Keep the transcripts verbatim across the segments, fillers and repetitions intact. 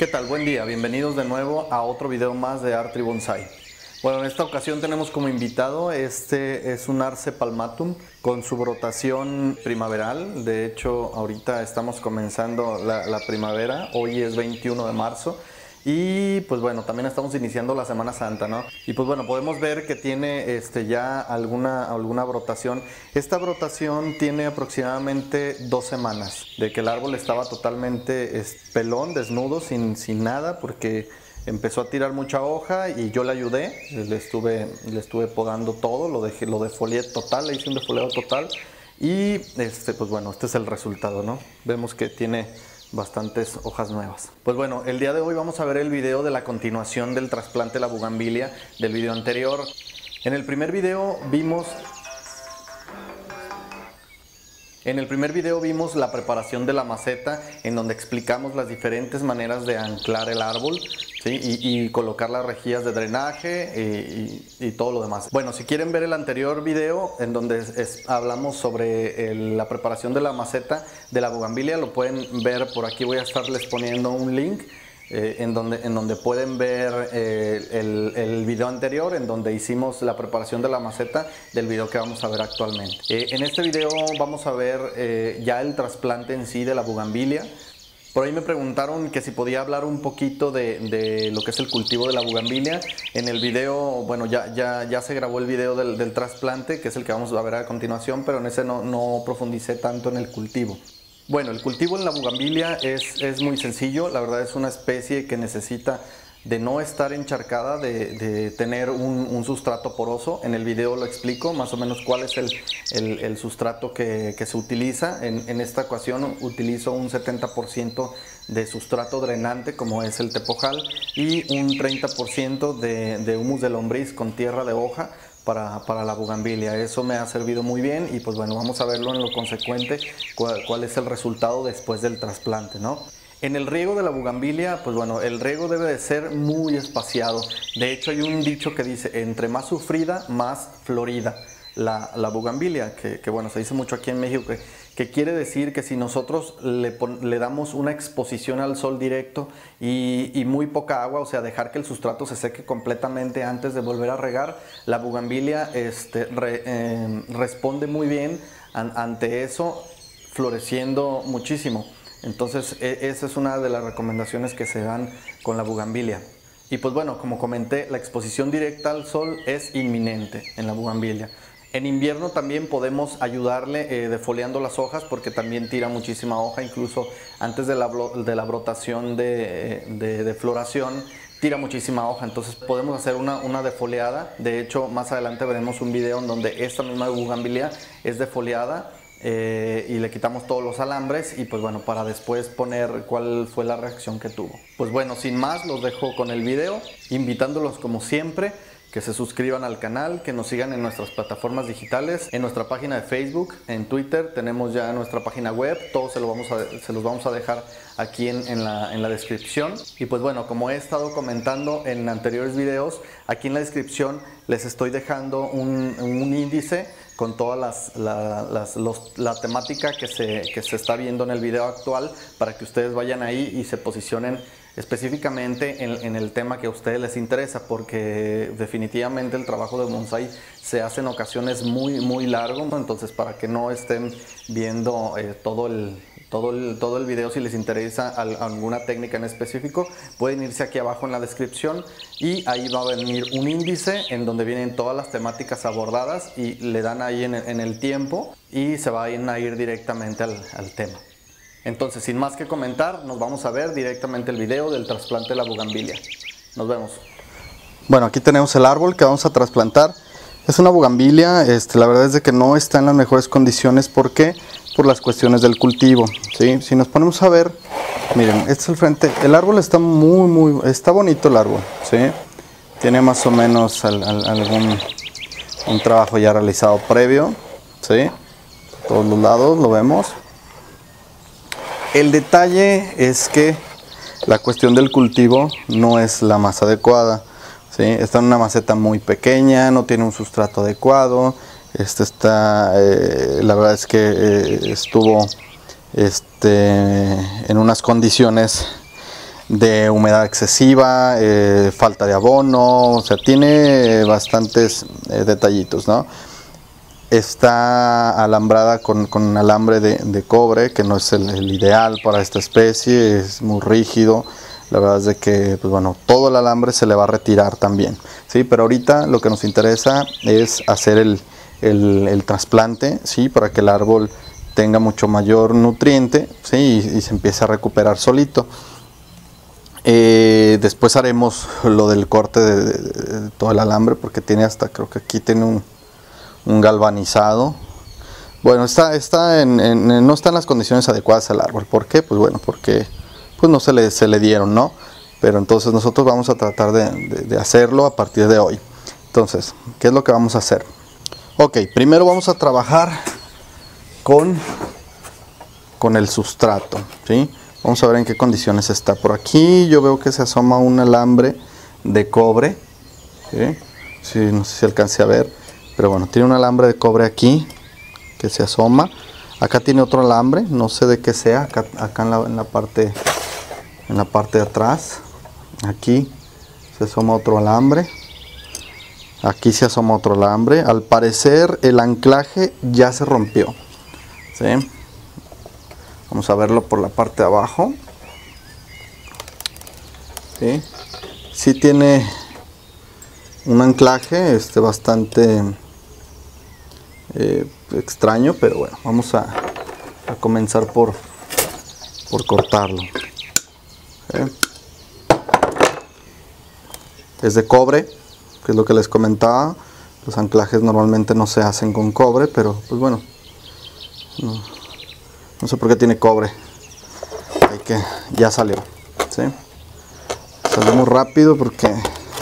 ¿Qué tal? Buen día, bienvenidos de nuevo a otro video más de Artri Bonsai. Bueno, en esta ocasión tenemos como invitado, este es un Arce palmatum con su brotación primaveral. De hecho, ahorita estamos comenzando la, la primavera, hoy es veintiuno de marzo. Y pues bueno, también estamos iniciando la Semana Santa, ¿no? Y pues bueno, podemos ver que tiene este, ya alguna, alguna brotación. Esta brotación tiene aproximadamente dos semanas de que el árbol estaba totalmente es, pelón, desnudo, sin, sin nada, porque empezó a tirar mucha hoja y yo le ayudé, le estuve, le estuve podando todo, lo dejé, lo defolié total, le hice un defoliado total y este, pues bueno, este es el resultado, ¿no? Vemos que tiene bastantes hojas nuevas. Pues bueno, el día de hoy vamos a ver el video de la continuación del trasplante de la bugambilia del video anterior. En el primer video vimos En el primer video vimos la preparación de la maceta, en donde explicamos las diferentes maneras de anclar el árbol, ¿sí? y, y colocar las rejillas de drenaje y, y, y todo lo demás. Bueno, si quieren ver el anterior video en donde es, es, hablamos sobre el, la preparación de la maceta de la bugambilia, lo pueden ver por aquí. Voy a estarles poniendo un link Eh, en, donde, en donde pueden ver eh, el, el video anterior, en donde hicimos la preparación de la maceta del video que vamos a ver actualmente. Eh, en este video vamos a ver eh, ya el trasplante en sí de la bugambilia. Por ahí me preguntaron que si podía hablar un poquito de, de lo que es el cultivo de la bugambilia. En el video, bueno, ya, ya, ya se grabó el video del, del trasplante, que es el que vamos a ver a continuación, pero en ese no, no profundicé tanto en el cultivo. Bueno, el cultivo en la bugambilia es, es muy sencillo. La verdad es una especie que necesita de no estar encharcada, de, de tener un, un sustrato poroso. En el video lo explico más o menos cuál es el, el, el sustrato que, que se utiliza. En, en esta ocasión utilizo un setenta por ciento de sustrato drenante, como es el tepojal, y un treinta por ciento de, de humus de lombriz con tierra de hoja Para, para la bugambilia. Eso me ha servido muy bien y pues bueno, vamos a verlo en lo consecuente cuál, cuál es el resultado después del trasplante, ¿no? En el riego de la bugambilia, pues bueno, el riego debe de ser muy espaciado. De hecho, hay un dicho que dice, entre más sufrida, más florida la, la bugambilia, que, que bueno, se dice mucho aquí en México, que, que quiere decir que si nosotros le, pon, le damos una exposición al sol directo y, y muy poca agua, o sea, dejar que el sustrato se seque completamente antes de volver a regar, la bugambilia este, re, eh, responde muy bien an, ante eso, floreciendo muchísimo. Entonces, e, esa es una de las recomendaciones que se dan con la bugambilia. Y pues bueno, como comenté, la exposición directa al sol es inminente en la bugambilia. En invierno también podemos ayudarle eh, defoliando las hojas, porque también tira muchísima hoja, incluso antes de la, de la brotación de, de, de floración, tira muchísima hoja. Entonces podemos hacer una, una defoliada. De hecho, más adelante veremos un video en donde esta misma bugambilia es defoliada eh, y le quitamos todos los alambres y pues bueno, para después poner cuál fue la reacción que tuvo. Pues bueno, sin más, los dejo con el video, invitándolos como siempre que se suscriban al canal, que nos sigan en nuestras plataformas digitales, en nuestra página de Facebook, en Twitter, tenemos ya nuestra página web, todos se, lo vamos a, se los vamos a dejar aquí en, en, la, en la descripción. Y pues bueno, como he estado comentando en anteriores videos, aquí en la descripción les estoy dejando un, un índice con todas las, la, las los, la temática que se, que se está viendo en el video actual, para que ustedes vayan ahí y se posicionen específicamente en, en el tema que a ustedes les interesa, porque definitivamente el trabajo de bonsai se hace en ocasiones muy muy largo. Entonces, para que no estén viendo eh, todo el todo el todo el video, si les interesa al, alguna técnica en específico, pueden irse aquí abajo en la descripción y ahí va a venir un índice en donde vienen todas las temáticas abordadas y le dan ahí en el, en el tiempo y se van a ir directamente al, al tema. Entonces, sin más que comentar, nos vamos a ver directamente el video del trasplante de la bugambilia. Nos vemos. Bueno, aquí tenemos el árbol que vamos a trasplantar. Es una bugambilia, este, la verdad es de que no está en las mejores condiciones. ¿Por qué? Por las cuestiones del cultivo, ¿sí? Si nos ponemos a ver, miren, este es el frente. El árbol está muy, muy, está bonito el árbol, ¿sí? Tiene más o menos al, al, algún un trabajo ya realizado previo, ¿sí? Todos los lados lo vemos. El detalle es que la cuestión del cultivo no es la más adecuada, ¿sí? Está en una maceta muy pequeña, no tiene un sustrato adecuado. Este está, eh, la verdad es que eh, estuvo este, en unas condiciones de humedad excesiva, eh, falta de abono, o sea, tiene bastantes eh, detallitos, ¿no? Está alambrada con, con alambre de, de cobre, que no es el, el ideal para esta especie, es muy rígido. La verdad es de que, pues bueno, todo el alambre se le va a retirar también, ¿sí? Pero ahorita lo que nos interesa es hacer el, el, el trasplante, ¿sí? Para que el árbol tenga mucho mayor nutriente, ¿sí? Y, y se empiece a recuperar solito. Eh, después haremos lo del corte de, de, de todo el alambre, porque tiene hasta, creo que aquí tiene un, un galvanizado. Bueno, está, está en, en, no está en las condiciones adecuadas al árbol. ¿Por qué? Pues bueno, porque pues no se le, se le dieron, ¿no? Pero entonces nosotros vamos a tratar de, de, de hacerlo a partir de hoy. Entonces, ¿qué es lo que vamos a hacer? Ok, primero vamos a trabajar con, con el sustrato, ¿sí? Vamos a ver en qué condiciones está. Por aquí yo veo que se asoma un alambre de cobre, ¿sí? Sí, no sé si alcance a ver, pero bueno, tiene un alambre de cobre aquí que se asoma. Acá tiene otro alambre, no sé de qué sea, acá, acá en, la, en la parte en la parte de atrás. Aquí se asoma otro alambre, aquí se asoma otro alambre. Al parecer el anclaje ya se rompió, ¿sí? Vamos a verlo por la parte de abajo. ¿Sí? Sí tiene un anclaje este, bastante eh, extraño, pero bueno, vamos a, a comenzar por, por cortarlo. ¿Sí? Es de cobre, que es lo que les comentaba. Los anclajes normalmente no se hacen con cobre, pero pues bueno, no, no sé por qué tiene cobre. Hay que, ya salió, ¿sí? Salió muy rápido porque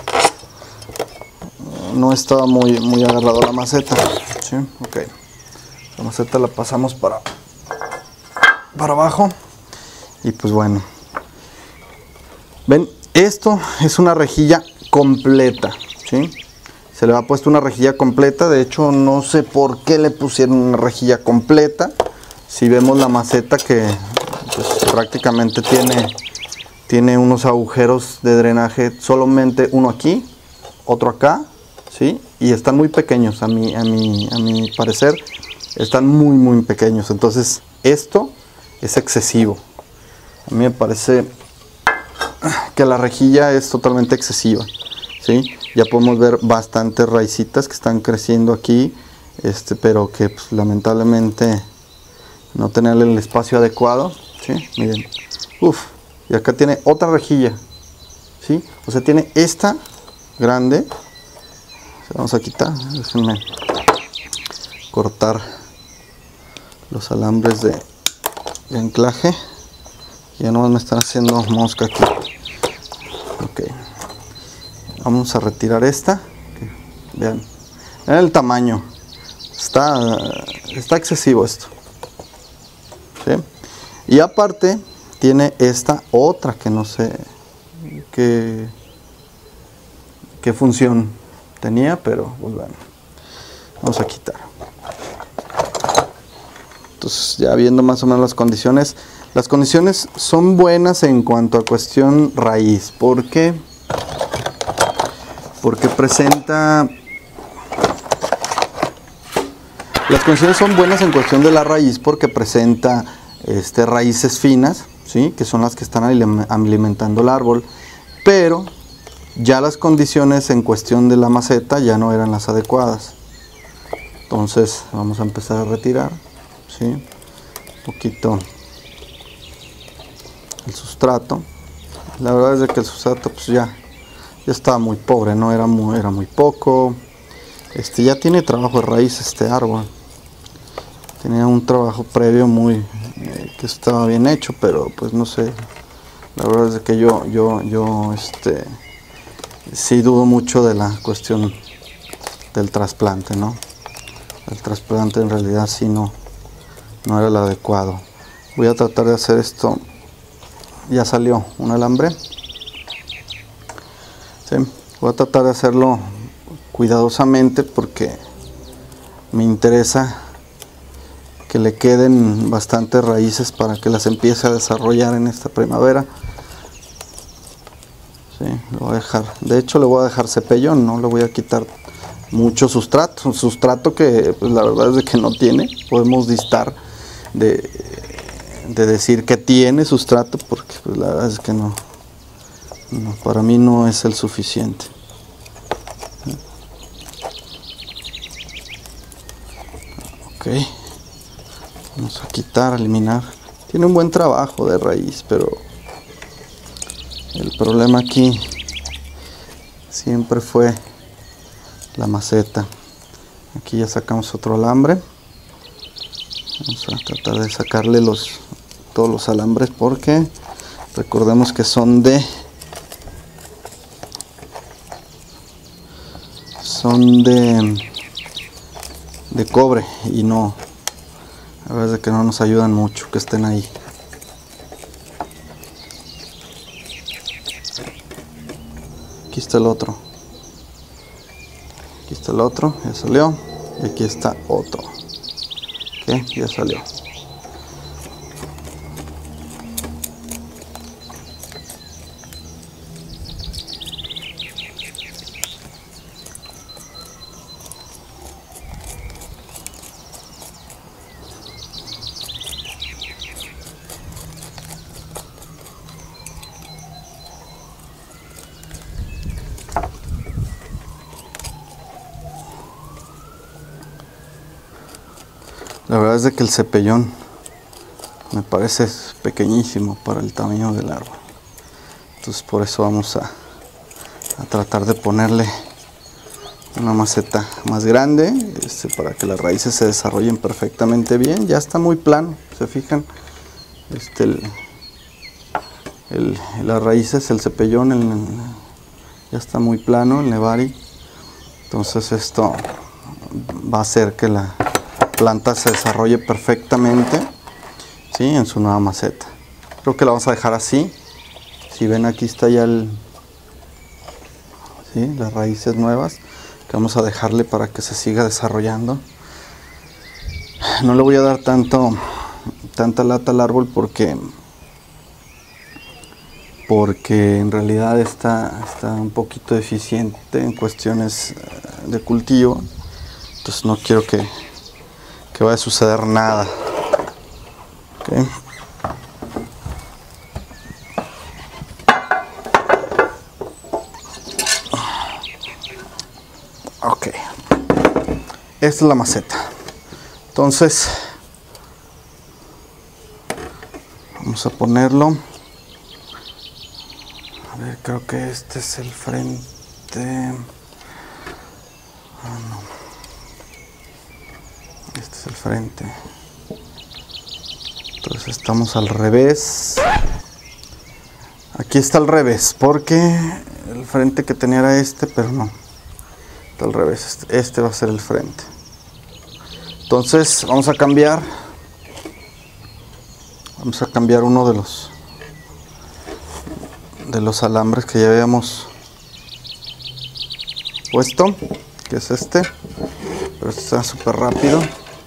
no estaba muy, muy agarrado la maceta, ¿sí? Ok, la maceta la pasamos para, para abajo y pues bueno, ven, esto es una rejilla completa, ¿sí? Se le ha puesto una rejilla completa. De hecho no sé por qué le pusieron una rejilla completa. Si vemos la maceta que pues, prácticamente tiene, tiene unos agujeros de drenaje, solamente uno aquí, otro acá, ¿sí? Y están muy pequeños, a mi, a mi, a mi parecer, están muy muy pequeños. Entonces esto es excesivo. A mí me parece que la rejilla es totalmente excesiva, ¿sí? Ya podemos ver bastantes raicitas que están creciendo aquí, este, pero que pues, lamentablemente no tener el espacio adecuado, ¿sí? Miren, uff, y acá tiene otra rejilla, ¿sí? O sea, tiene esta grande. Vamos a quitar, déjenme cortar los alambres de, de anclaje. Ya nomás me están haciendo mosca aquí. Ok, vamos a retirar esta. Vean, vean el tamaño, está, está excesivo esto, ¿sí? Y aparte tiene esta otra que no sé qué, qué función tenía, pero pues bueno, vamos a quitar. Entonces, ya viendo más o menos las condiciones, las condiciones son buenas en cuanto a cuestión raíz. ¿Por qué? Porque presenta... Las condiciones son buenas en cuestión de la raíz porque presenta este, raíces finas, ¿sí? Que son las que están alimentando el árbol, pero ya las condiciones en cuestión de la maceta ya no eran las adecuadas. Entonces vamos a empezar a retirar, ¿sí? Un poquito el sustrato. La verdad es que el sustrato pues ya, ya estaba muy pobre, no era muy, era muy poco. Este ya tiene trabajo de raíz este árbol. Tenía un trabajo previo muy eh, que estaba bien hecho, pero pues no sé. La verdad es que yo yo yo este sí dudo mucho de la cuestión del trasplante, ¿no? El trasplante en realidad sí no no era el adecuado. Voy a tratar de hacer esto. Ya salió un alambre. ¿Sí? Voy a tratar de hacerlo cuidadosamente porque me interesa que le queden bastantes raíces para que las empiece a desarrollar en esta primavera. Sí, le voy a dejar, de hecho le voy a dejar cepellón, no le voy a quitar mucho sustrato, sustrato que pues la verdad es de que no tiene. Podemos distar de, de decir que tiene sustrato, porque pues la verdad es que no, no, para mí no es el suficiente. Ok, vamos a quitar, eliminar. Tiene un buen trabajo de raíz, pero el problema aquí siempre fue la maceta. Aquí ya sacamos otro alambre. Vamos a tratar de sacarle los todos los alambres, porque recordemos que son de son de de cobre y no, a veces de que no nos ayudan mucho que estén ahí. Aquí está el otro. Aquí está el otro, ya salió. Y aquí está otro. Ok, ya salió. La verdad es de que el cepellón me parece pequeñísimo para el tamaño del árbol. Entonces por eso vamos a, a tratar de ponerle una maceta más grande, este, para que las raíces se desarrollen perfectamente bien. Ya está muy plano, se fijan, este, el, el, las raíces, el cepellón, el, ya está muy plano, el nebari. Entonces esto va a hacer que la planta se desarrolle perfectamente, ¿sí?, en su nueva maceta. Creo que la vamos a dejar así. Si ven, aquí está ya el, ¿sí?, las raíces nuevas que vamos a dejarle para que se siga desarrollando. No le voy a dar tanto tanta lata al árbol porque porque en realidad está, está un poquito deficiente en cuestiones de cultivo. Entonces no quiero que que vaya a suceder nada. Okay. Ok, esta es la maceta. Entonces vamos a ponerlo. A ver, creo que este es el frente. Ah, no. Este es el frente. Entonces estamos al revés. Aquí está al revés, porque el frente que tenía era este, pero no. Está al revés. Este va a ser el frente. Entonces vamos a cambiar. Vamos a cambiar uno de los de los alambres que ya habíamos puesto, que es este. Pero este está súper rápido.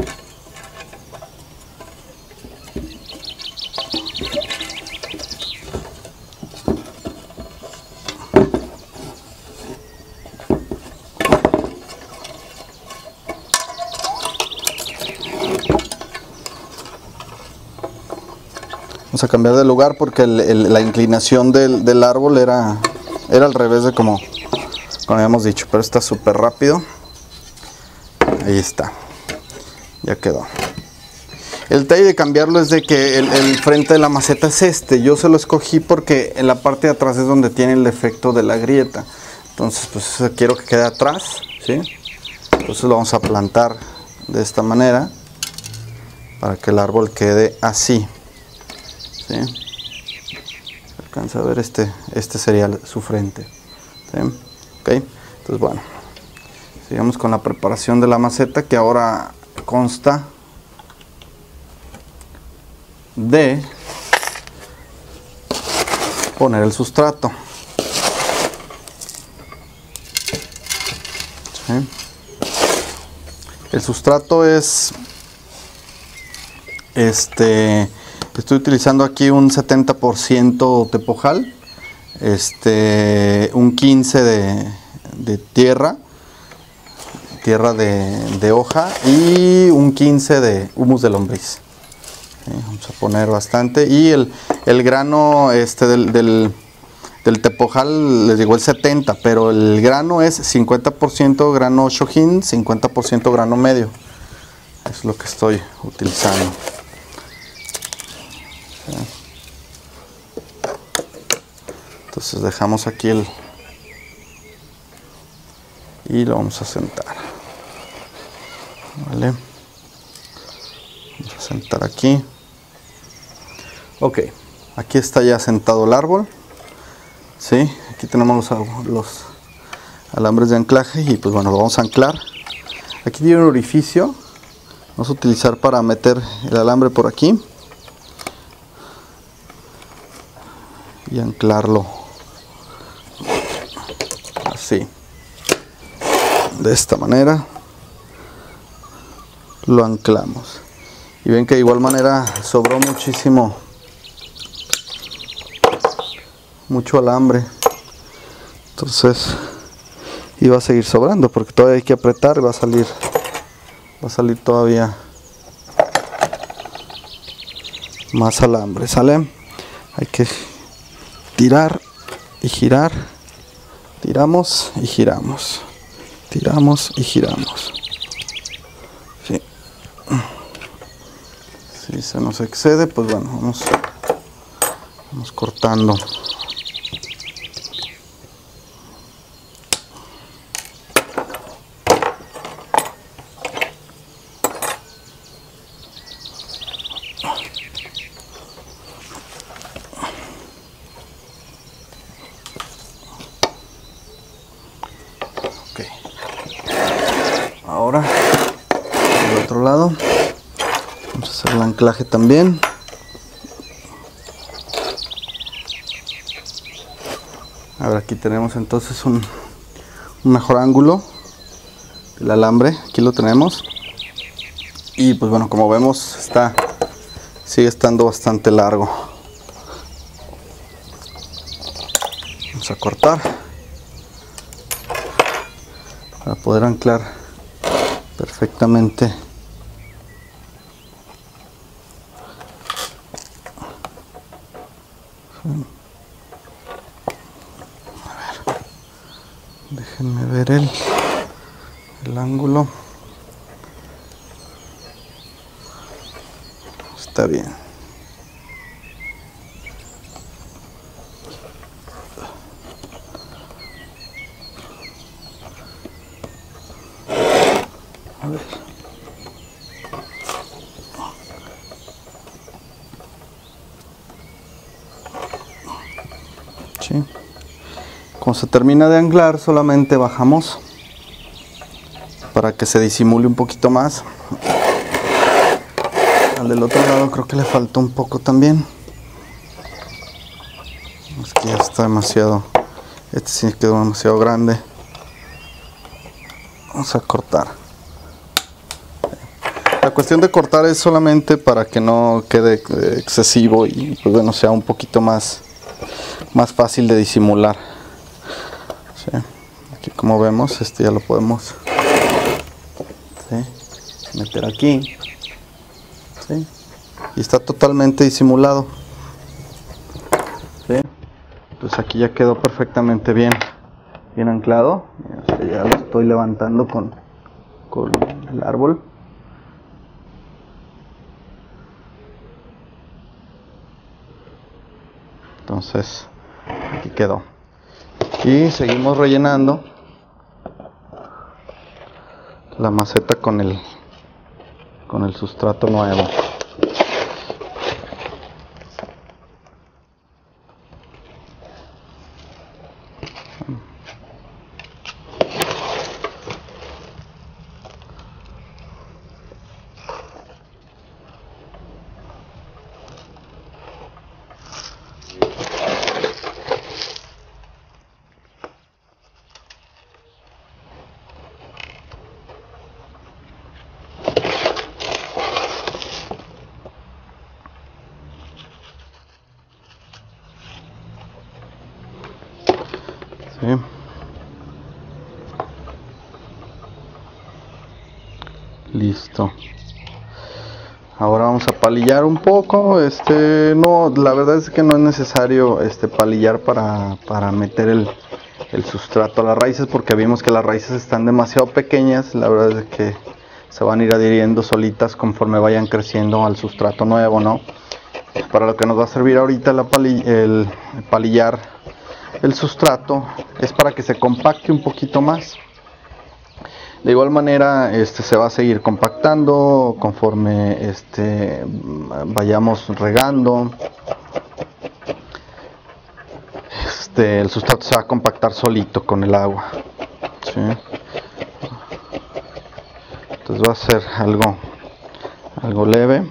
Vamos a cambiar de lugar porque el, el, la inclinación del, del árbol era, era al revés de como, como habíamos dicho, pero está súper rápido. Ahí está, ya quedó. El detalle de cambiarlo es de que el, el frente de la maceta es este. Yo se lo escogí porque en la parte de atrás es donde tiene el defecto de la grieta. Entonces pues quiero que quede atrás, ¿sí? Entonces lo vamos a plantar de esta manera para que el árbol quede así, ¿sí? Se alcanza a ver, este, este sería su frente, ¿sí? Ok, entonces bueno, sigamos con la preparación de la maceta, que ahora consta de poner el sustrato, ¿sí? El sustrato es este, estoy utilizando aquí un setenta por ciento tepojal, este, un quince de, de tierra, tierra de, de hoja y un quince de humus de lombriz. ¿Sí? Vamos a poner bastante. Y el, el grano este del, del, del tepojal, les digo el setenta, pero el grano es cincuenta por ciento grano Shojin, cincuenta por ciento grano medio. Es lo que estoy utilizando. ¿Sí? Entonces dejamos aquí el y lo vamos a sentar. Vale. Vamos a sentar aquí. Ok, aquí está ya sentado el árbol. Sí, aquí tenemos los, los alambres de anclaje y pues bueno, lo vamos a anclar. Aquí tiene un orificio. Vamos a utilizar para meter el alambre por aquí y anclarlo así, de esta manera lo anclamos. Y ven que de igual manera sobró muchísimo, mucho alambre, entonces iba a seguir sobrando porque todavía hay que apretar y va a salir va a salir todavía más alambre. ¿Sale? Hay que tirar y girar, tiramos y giramos, tiramos y giramos. Sí. Si se nos excede, pues bueno, vamos, vamos cortando. Ahora, del otro lado, vamos a hacer el anclaje también. Ahora aquí tenemos entonces un, un mejor ángulo del alambre. Aquí lo tenemos. Y pues bueno, como vemos, está, sigue estando bastante largo. Vamos a cortar para poder anclar perfectamente. A ver, déjenme ver el, el ángulo. Está bien. A ver. Sí. Cuando se termina de anclar, solamente bajamos para que se disimule un poquito más. Al del otro lado creo que le faltó un poco también. Es que ya está demasiado. Este sí quedó demasiado grande. Vamos a cortar. La cuestión de cortar es solamente para que no quede excesivo y pues bueno, sea un poquito más, más fácil de disimular. ¿Sí? Aquí como vemos, este ya lo podemos, ¿sí?, meter aquí. ¿Sí? Y está totalmente disimulado. ¿Sí? Pues aquí ya quedó perfectamente bien, bien anclado. Este ya lo estoy levantando con, con el árbol. Entonces aquí quedó. Y seguimos rellenando la maceta con el con el sustrato nuevo. ¿sí? Listo. Ahora vamos a palillar un poco. Este, no, la verdad es que no es necesario este palillar para, para meter el, el sustrato a las raíces, porque vimos que las raíces están demasiado pequeñas. La verdad es que se van a ir adhiriendo solitas conforme vayan creciendo al sustrato nuevo, ¿no? Para lo que nos va a servir ahorita la pali, el, el palillar el sustrato es para que se compacte un poquito más. De igual manera este, se va a seguir compactando conforme este, vayamos regando. Este, el sustrato se va a compactar solito con el agua, ¿sí? Entonces va a ser algo, algo leve.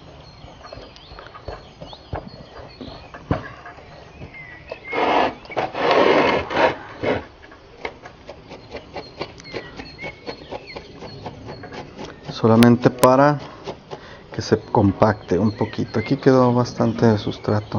Solamente para que se compacte un poquito. Aquí quedó bastante de sustrato.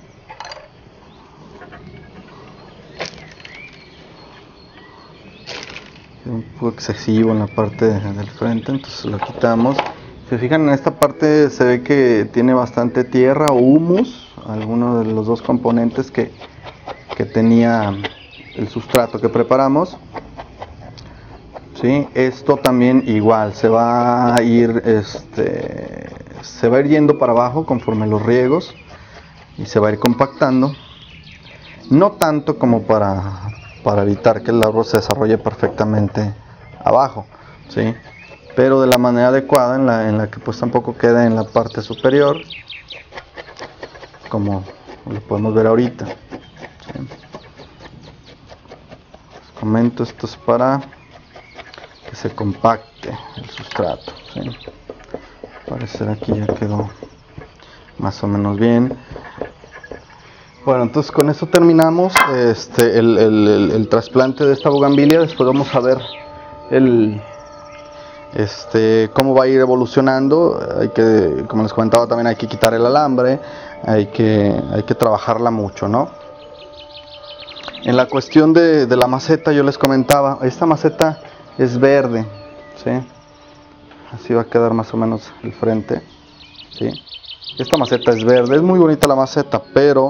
Quedó un poco excesivo en la parte de, del frente, entonces lo quitamos. Si se fijan, en esta parte se ve que tiene bastante tierra o humus, alguno de los dos componentes que, que tenía el sustrato que preparamos. ¿Sí? Esto también igual se va a ir este, se va a ir yendo para abajo conforme los riegos y se va a ir compactando, no tanto como para, para evitar que el árbol se desarrolle perfectamente abajo, ¿sí? Pero de la manera adecuada, en la, en la que pues tampoco quede en la parte superior, como lo podemos ver ahorita, ¿sí? Les comento, esto es para que se compacte el sustrato, ¿sí? Parecer aquí ya quedó más o menos bien. Bueno, entonces con esto terminamos este, el, el, el, el trasplante de esta bugambilia. Después vamos a ver el, este, cómo va a ir evolucionando. Hay que, como les comentaba, también hay que quitar el alambre, hay que, hay que trabajarla mucho, ¿no? En la cuestión de, de la maceta, yo les comentaba, esta maceta es verde, ¿sí? Así va a quedar más o menos el frente, ¿sí? Esta maceta es verde, es muy bonita la maceta, pero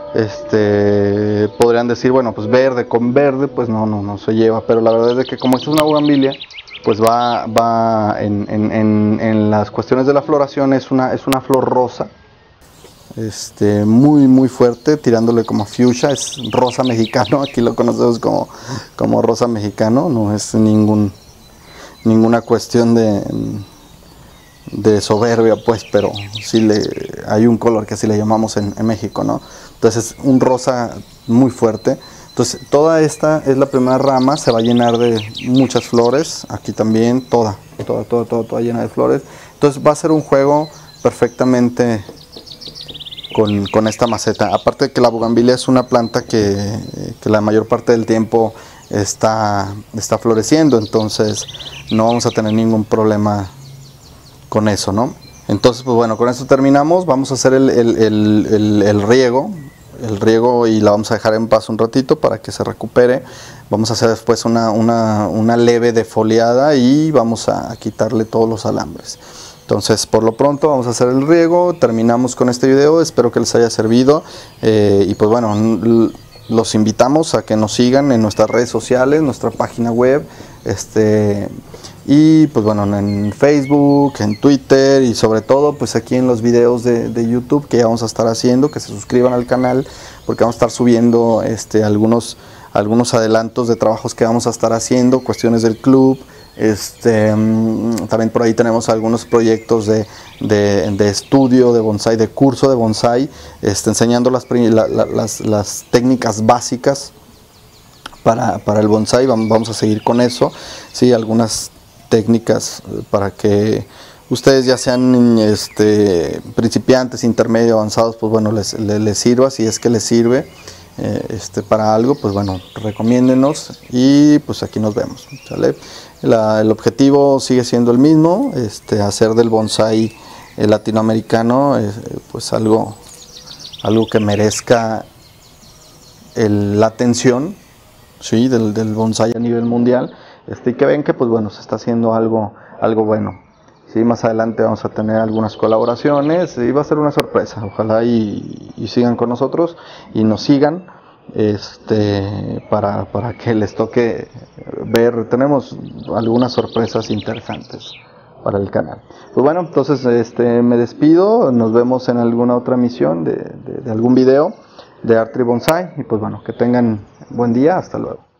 este, podrían decir, bueno, pues verde con verde, pues no, no, no se lleva. Pero la verdad es que como esto es una bugambilia, pues va, va en, en, en, en las cuestiones de la floración, es una, es una flor rosa, este, muy muy fuerte, tirándole como fuchsia, es rosa mexicano, aquí lo conocemos como, como rosa mexicano, no es ningún, ninguna cuestión de, de soberbia, pues, pero sí le, hay un color que así le llamamos en, en México, ¿no? Entonces es un rosa muy fuerte. Entonces toda esta es la primera rama, se va a llenar de muchas flores, aquí también, toda, toda, toda, toda, toda llena de flores. Entonces va a ser un juego perfectamente Con, con esta maceta. Aparte de que la bugambilia es una planta que, que la mayor parte del tiempo está, está floreciendo, entonces no vamos a tener ningún problema con eso, ¿no? Entonces, pues bueno, con esto terminamos. Vamos a hacer el, el, el, el, el riego, el riego y la vamos a dejar en paz un ratito para que se recupere. Vamos a hacer después una, una, una leve defoliada y vamos a quitarle todos los alambres. Entonces, por lo pronto vamos a hacer el riego, terminamos con este video, espero que les haya servido eh, y pues bueno, los invitamos a que nos sigan en nuestras redes sociales, nuestra página web, este, y pues bueno, en Facebook, en Twitter y sobre todo pues aquí en los videos de, de YouTube que ya vamos a estar haciendo, que se suscriban al canal porque vamos a estar subiendo este, algunos, algunos adelantos de trabajos que vamos a estar haciendo, cuestiones del club. Este, también por ahí tenemos algunos proyectos de, de, de estudio de bonsai, de curso de bonsai, este, enseñando las, la, la, las, las técnicas básicas para, para el bonsai. Vamos, vamos a seguir con eso, sí, algunas técnicas para que ustedes ya sean este, principiantes, intermedio, avanzados, pues bueno, les, les, les sirva, si es que les sirve eh, este, para algo, pues bueno, recomiéndenos y pues aquí nos vemos, ¿sale? La, el objetivo sigue siendo el mismo, este, hacer del bonsai eh, latinoamericano eh, pues algo, algo que merezca el, la atención, sí, del, del bonsái a nivel mundial, este, y que ven que pues bueno, se está haciendo algo, algo bueno. Sí, más adelante vamos a tener algunas colaboraciones y va a ser una sorpresa. Ojalá y, y sigan con nosotros y nos sigan, este, para, para que les toque ver. Tenemos algunas sorpresas interesantes para el canal. Pues bueno, entonces este, me despido. Nos vemos en alguna otra emisión de, de, de algún video de Artry Bonsai. Y pues bueno, que tengan buen día. Hasta luego.